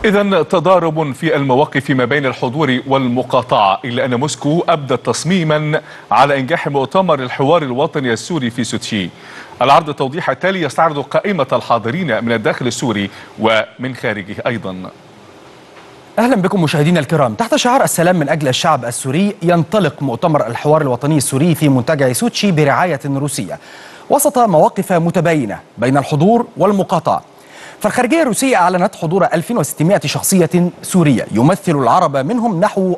إذن تضارب في المواقف ما بين الحضور والمقاطعة، إلا أن موسكو أبدت تصميما على إنجاح مؤتمر الحوار الوطني السوري في سوتشي. العرض التوضيح التالي يستعرض قائمة الحاضرين من الداخل السوري ومن خارجه أيضا. أهلا بكم مشاهدينا الكرام. تحت شعار السلام من أجل الشعب السوري ينطلق مؤتمر الحوار الوطني السوري في منتجع سوتشي برعاية روسية وسط مواقف متباينة بين الحضور والمقاطعة. فالخارجية الروسية أعلنت حضور 2600 شخصية سورية يمثل العرب منهم نحو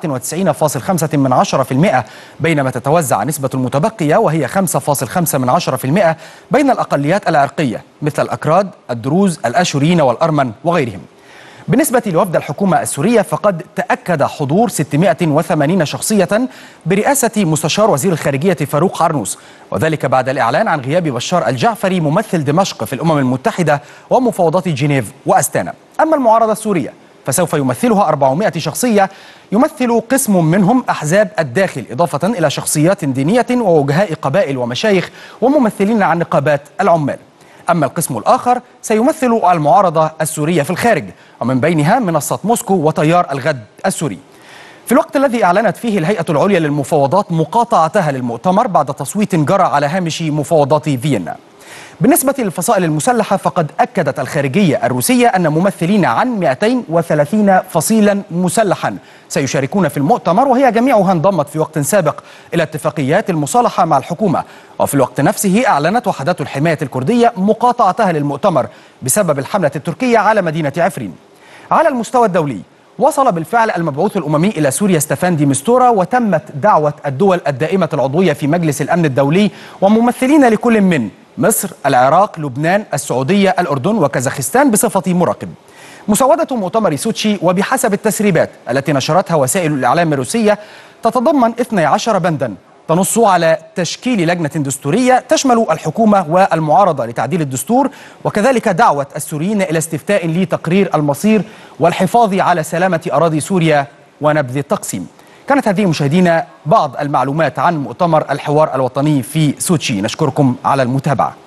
94.5%، بينما تتوزع نسبة المتبقية وهي 5.5% بين الأقليات العرقية مثل الأكراد، الدروز، الآشوريين والأرمن وغيرهم. بالنسبة لوفد الحكومة السورية فقد تأكد حضور 680 شخصية برئاسة مستشار وزير الخارجية فاروق عرنوس، وذلك بعد الإعلان عن غياب بشار الجعفري ممثل دمشق في الأمم المتحدة ومفاوضات جنيف وأستانا. أما المعارضة السورية فسوف يمثلها 400 شخصية يمثل قسم منهم أحزاب الداخل، إضافة إلى شخصيات دينية ووجهاء قبائل ومشايخ وممثلين عن نقابات العمال. أما القسم الآخر سيمثل المعارضة السورية في الخارج، ومن بينها منصة موسكو وتيار الغد السوري. في الوقت الذي أعلنت فيه الهيئة العليا للمفاوضات مقاطعتها للمؤتمر بعد تصويت جرى على هامش مفاوضات فيينا. بالنسبة للفصائل المسلحة فقد أكدت الخارجية الروسية أن ممثلين عن 230 فصيلا مسلحا سيشاركون في المؤتمر، وهي جميعها انضمت في وقت سابق إلى اتفاقيات المصالحة مع الحكومة. وفي الوقت نفسه أعلنت وحدات الحماية الكردية مقاطعتها للمؤتمر بسبب الحملة التركية على مدينة عفرين. على المستوى الدولي وصل بالفعل المبعوث الأممي إلى سوريا ستيفان دي مستورا، وتمت دعوة الدول الدائمة العضوية في مجلس الأمن الدولي وممثلين لكل من مصر، العراق، لبنان، السعودية، الأردن وكازاخستان بصفة مراقب. مسودة مؤتمر سوتشي وبحسب التسريبات التي نشرتها وسائل الإعلام الروسية تتضمن 12 بندا تنص على تشكيل لجنة دستورية تشمل الحكومة والمعارضة لتعديل الدستور، وكذلك دعوة السوريين إلى استفتاء لتقرير المصير والحفاظ على سلامة أراضي سوريا ونبذ التقسيم. كانت هذه مشاهدينا بعض المعلومات عن مؤتمر الحوار الوطني في سوتشي. نشكركم على المتابعة.